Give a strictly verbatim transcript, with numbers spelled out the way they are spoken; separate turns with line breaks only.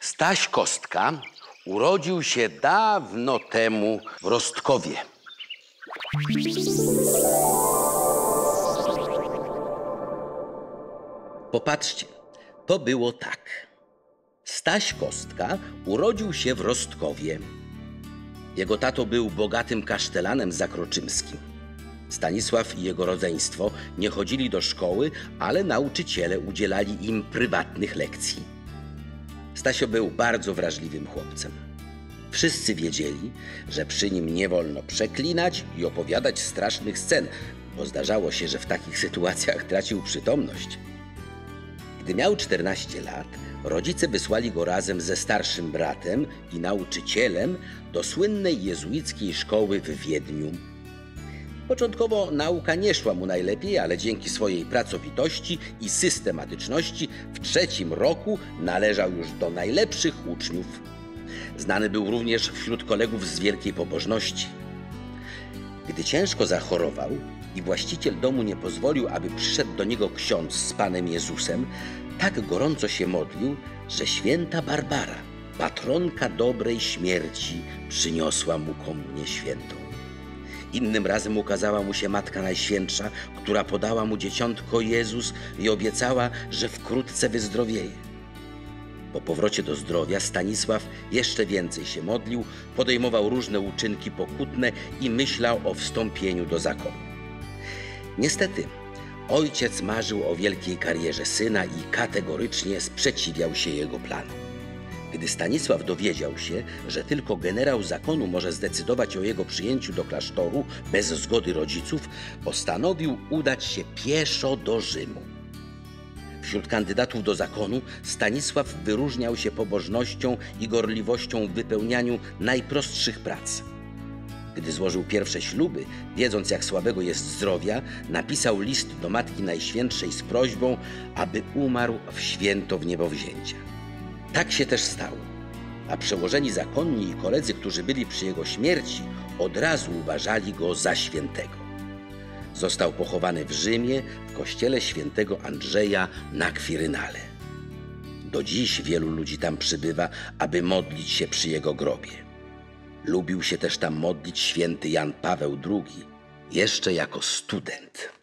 Staś Kostka urodził się dawno temu w Rostkowie. Popatrzcie, to było tak. Staś Kostka urodził się w Rostkowie. Jego tato był bogatym kasztelanem zakroczymskim. Stanisław i jego rodzeństwo nie chodzili do szkoły, ale nauczyciele udzielali im prywatnych lekcji. Stasio był bardzo wrażliwym chłopcem. Wszyscy wiedzieli, że przy nim nie wolno przeklinać i opowiadać strasznych scen, bo zdarzało się, że w takich sytuacjach tracił przytomność. Gdy miał czternaście lat, rodzice wysłali go razem ze starszym bratem i nauczycielem do słynnej jezuickiej szkoły w Wiedniu. Początkowo nauka nie szła mu najlepiej, ale dzięki swojej pracowitości i systematyczności w trzecim roku należał już do najlepszych uczniów. Znany był również wśród kolegów z wielkiej pobożności. Gdy ciężko zachorował i właściciel domu nie pozwolił, aby przyszedł do niego ksiądz z Panem Jezusem, tak gorąco się modlił, że święta Barbara, patronka dobrej śmierci, przyniosła mu komunię świętą. Innym razem ukazała mu się Matka Najświętsza, która podała mu dzieciątko Jezus i obiecała, że wkrótce wyzdrowieje. Po powrocie do zdrowia Stanisław jeszcze więcej się modlił, podejmował różne uczynki pokutne i myślał o wstąpieniu do zakonu. Niestety, ojciec marzył o wielkiej karierze syna i kategorycznie sprzeciwiał się jego planom. Gdy Stanisław dowiedział się, że tylko generał zakonu może zdecydować o jego przyjęciu do klasztoru bez zgody rodziców, postanowił udać się pieszo do Rzymu. Wśród kandydatów do zakonu Stanisław wyróżniał się pobożnością i gorliwością w wypełnianiu najprostszych prac. Gdy złożył pierwsze śluby, wiedząc jak słabego jest zdrowia, napisał list do Matki Najświętszej z prośbą, aby umarł w święto wniebowzięcia. Tak się też stało, a przełożeni zakonni i koledzy, którzy byli przy jego śmierci, od razu uważali go za świętego. Został pochowany w Rzymie w kościele świętego Andrzeja na Kwirynale. Do dziś wielu ludzi tam przybywa, aby modlić się przy jego grobie. Lubił się też tam modlić święty Jan Paweł drugi, jeszcze jako student.